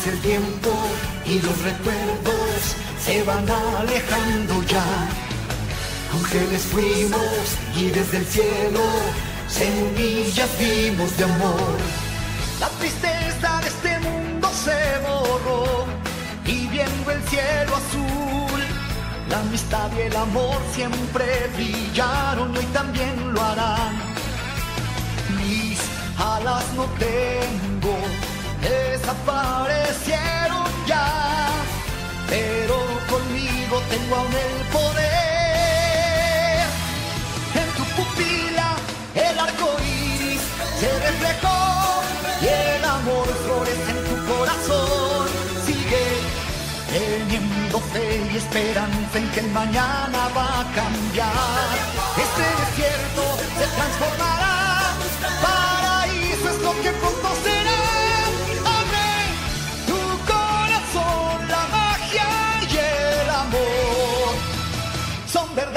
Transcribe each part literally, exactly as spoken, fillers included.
Pasa el tiempo y los recuerdos se van alejando ya. Ángeles fuimos y desde el cielo semillas vimos de amor. La tristeza de este mundo se borró y viendo el cielo azul, la amistad y el amor siempre brillaron y hoy también lo harán. Mis alas no tengo, desaparecieron ya, pero conmigo tengo aún el poder. En tu pupila el arco iris se reflejó y el amor florece en tu corazón. Sigue teniendo fe y esperanza en que el mañana va a cambiar. Este desierto se transformará, paraíso es lo que pronto será. Abre tu corazón, la magia y el amor son verdad.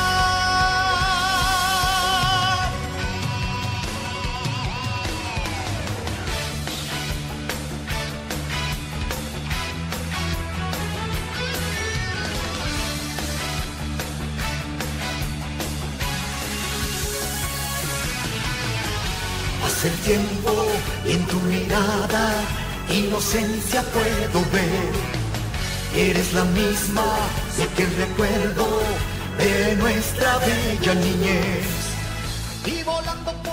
Pasa el tiempo y en tu mirada inocencia puedo ver. Eres la misma de que el recuerdo de nuestra bella niñez. Y volando